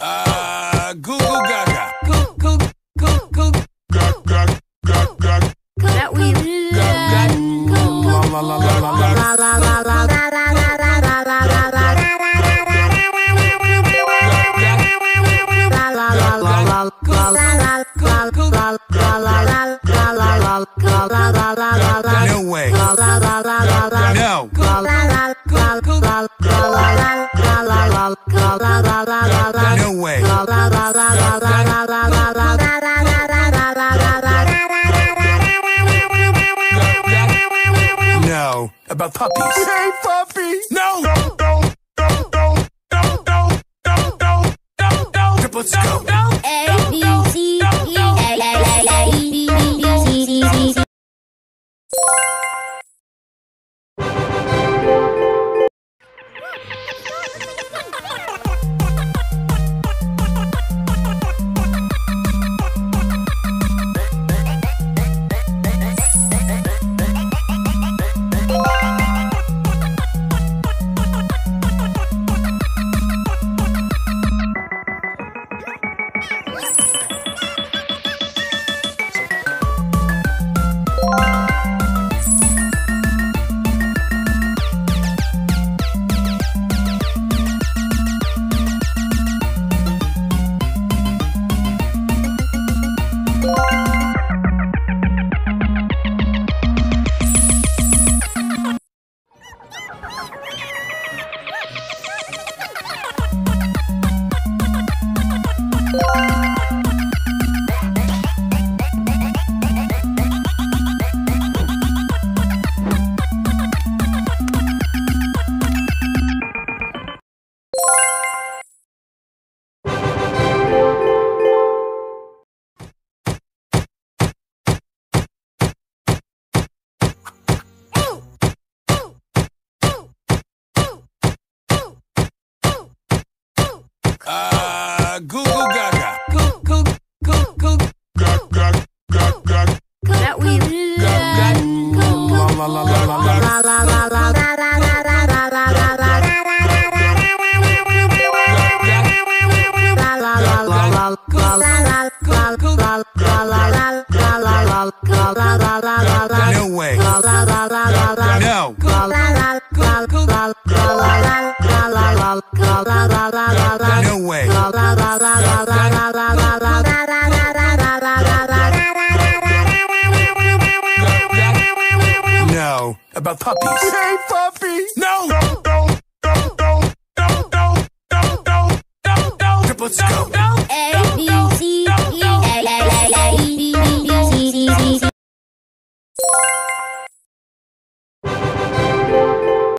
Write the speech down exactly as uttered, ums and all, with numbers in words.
Uh, goo goo gaga. Goo goo goo goo. Gug gug gug gug. That we Gug gug. La la la la la la. No way. No. No way. No. About puppies. Hey, puppy! No. No. No. No. No. No. No. No. No. No. Triple scope. A B C E A A A B B C D D. Uh, goo goo gaga. Goo goo goo goo. Gug gug gug gug. That we Gug gug. La la la la la la. No way. No. No way. No. About puppies. Hey, puppy!